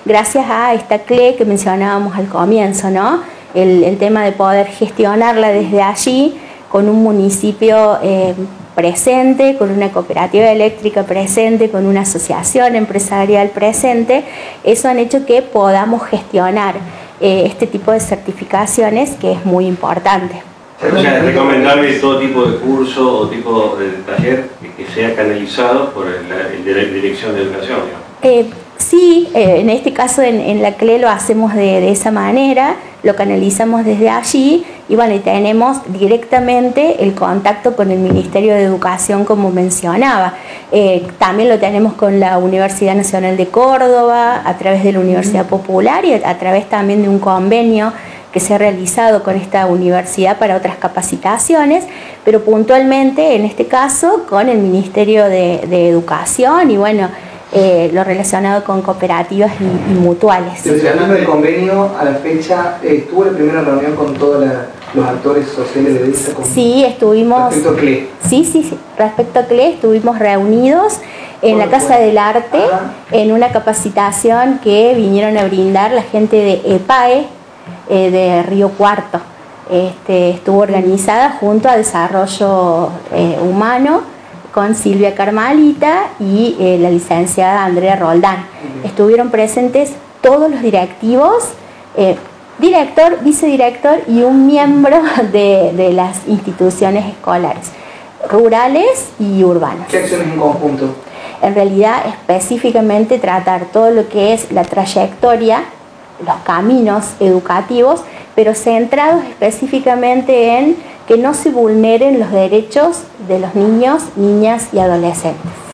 gracias a esta CLE que mencionábamos al comienzo, ¿no? El tema de poder gestionarla desde allí con un municipio presente, con una cooperativa eléctrica presente, con una asociación empresarial presente, eso han hecho que podamos gestionar este tipo de certificaciones, que es muy importante. O sea, es recomendable todo tipo de curso o tipo de taller que sea canalizado por la Dirección de Educación, ¿no? Sí, en este caso en la CLE lo hacemos de esa manera, lo canalizamos desde allí y bueno, y tenemos directamente el contacto con el Ministerio de Educación, como mencionaba. También lo tenemos con la Universidad Nacional de Córdoba, a través de la Universidad Popular y a través también de un convenio que se ha realizado con esta universidad para otras capacitaciones, pero puntualmente en este caso con el Ministerio de Educación y bueno, lo relacionado con cooperativas y mutuales. Hablando del convenio, a la fecha, ¿estuvo la primera reunión con todos los actores sociales de esta? Sí, estuvimos... Respecto a CLE. Sí, respecto a CLE estuvimos reunidos en la Casa del Arte, en una capacitación que vinieron a brindar la gente de EPAE, de Río Cuarto. Estuvo organizada junto a Desarrollo Humano, con Silvia Carmalita y la licenciada Andrea Roldán. Estuvieron presentes todos los directivos, director, vicedirector y un miembro de las instituciones escolares, rurales y urbanas. ¿Qué acciones en conjunto? En realidad, específicamente tratar todo lo que es la trayectoria, los caminos educativos, pero centrados específicamente en que no se vulneren los derechos de los niños, niñas y adolescentes.